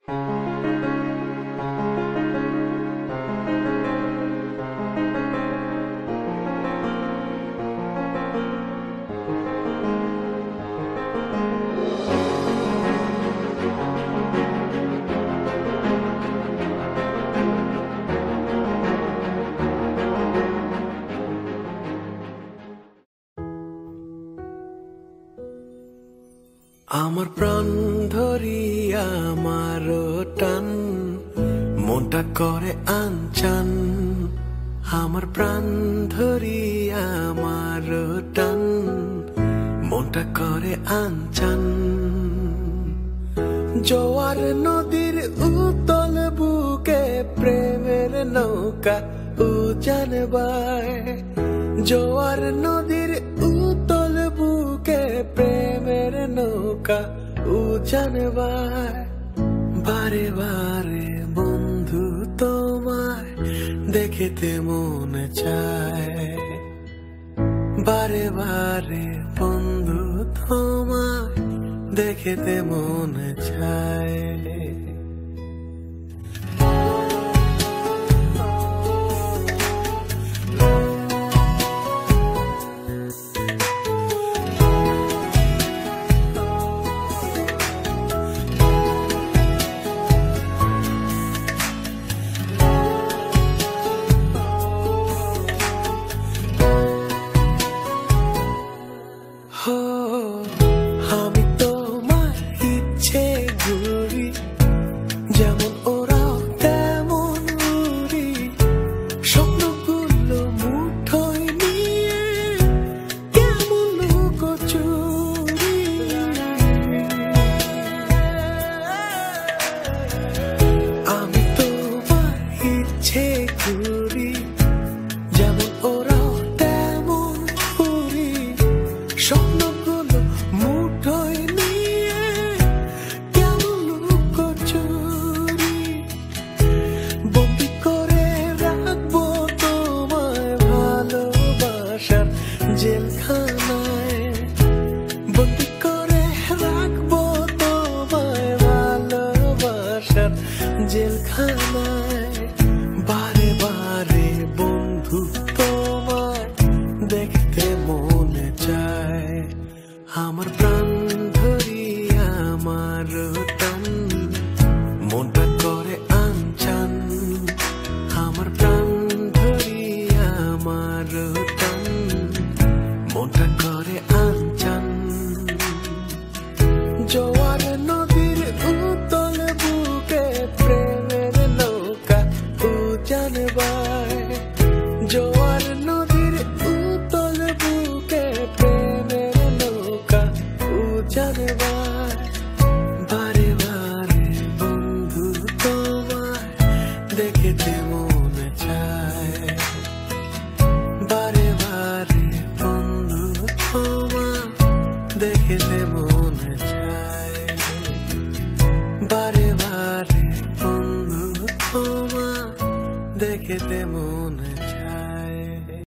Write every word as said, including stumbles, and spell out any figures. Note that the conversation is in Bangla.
আমার প্রাণ ধরিয়া আমার টান মনটা করে আনচান আমার প্রাণ ধরিয়া আমার টান মনটা করে আনচান জোয়ার নদীর উতল বুকে প্রেমের নৌকা উজান বায় জোয়ার নদীর উতল বুকে প্রেমের নৌকা উজান বায় বারে বারে বন্ধু তোমায় দেখিতে মনে চায় বারে বারে বন্ধু তোমায় দেখিতে মনে চায় আমি তোমার ইচ্ছে ঘুরি যেমন ওরাও তেমন উড়ি স্বপ্নগুলো মুঠোয় নিয়ে কেমন লুকোচুরি আমি তোমার ইচ্ছে ঘুরি যেমন ওরাও তেমন উড়ি স্বপ্নগুলো মুঠোয় নিয়ে কেমন লুকোচুরি বন্দি করে রাখবো তোমায় ভালোবাসার জেলখানায় বন্দি করে রাখবো তোমায় ভালোবাসার জেলখানায় বারে বারে বন্ধু তোমায় দেখতে মনে চায় আমার প্রাণ ধরিয়া আমার টান মনটা করে আনচান আমার প্রাণ ধরিয়া আমার টান মনটা করে আনচান জোয়ার নদীর উতল বুকে প্রেমের নৌকা উজান বায় জোয়ার নদীর উতল বুকে প্রেমের নৌকা উজান বায় বারে বারে বন্ধু তোমায় দেখিতে মন